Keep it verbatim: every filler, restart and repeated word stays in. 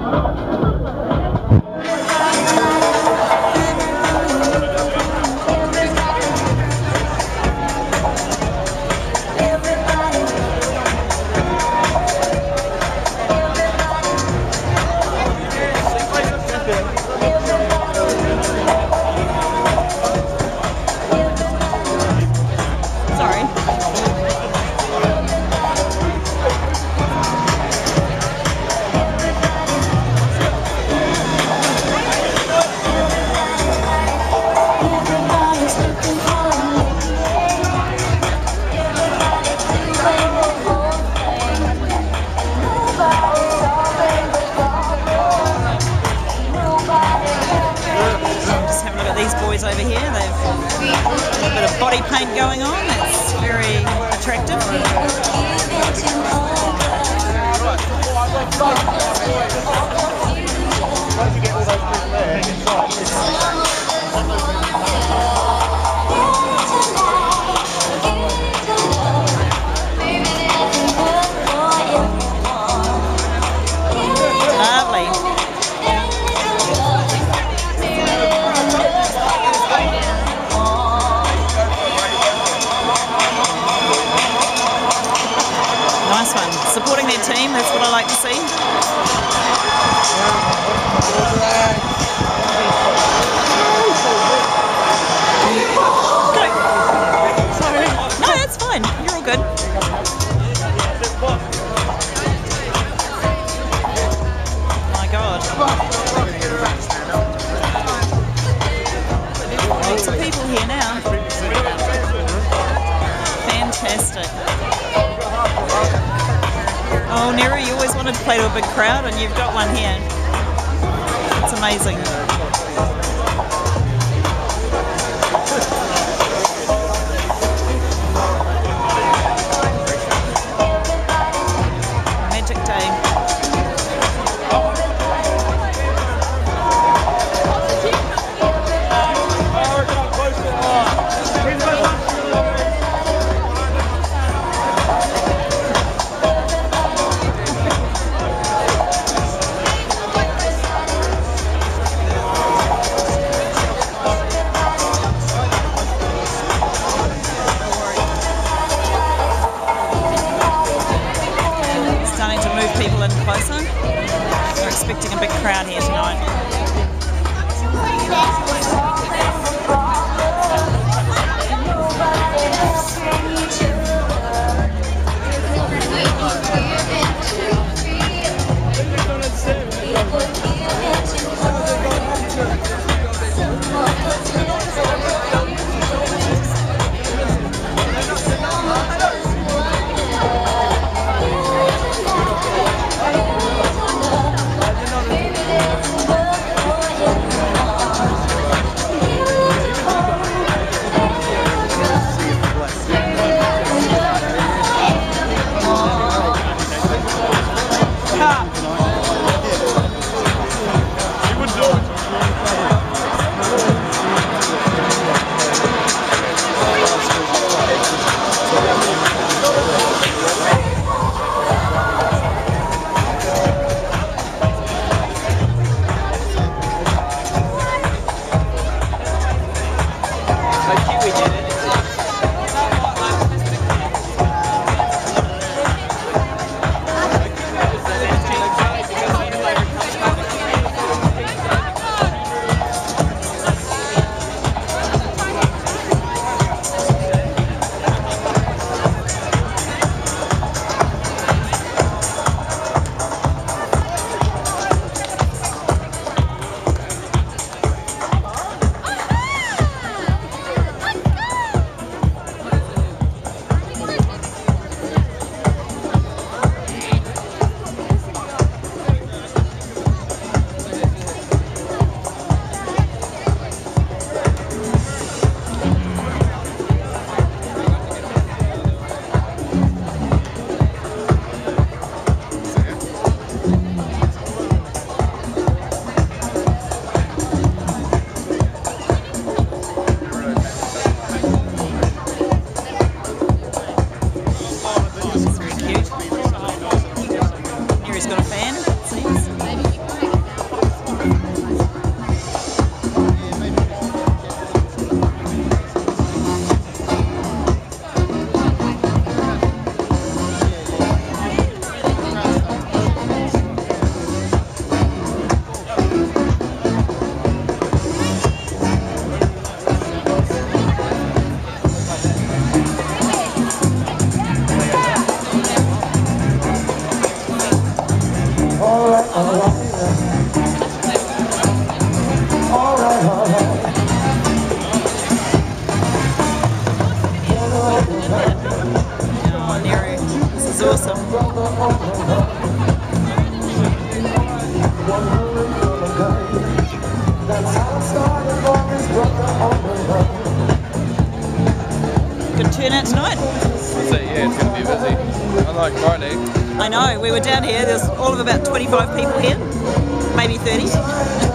Over here, they've got a bit of body paint going on. It's very attractive. Lovely. Nice one. Supporting their team, that's what I like to see. Go. Sorry. No, that's fine. You're all good. My God. Lots of people here now. Fantastic. Oh, Nero, you always wanted to play to a big crowd, and you've got one here. It's amazing. Magic day. People in closer. We're expecting a big crowd here tonight. Oh, Nero, this is awesome. Good turnout tonight. So yeah, it's going to be busy. Unlike Friday. I know, we were down here, there's all of about twenty-five people here, maybe thirty.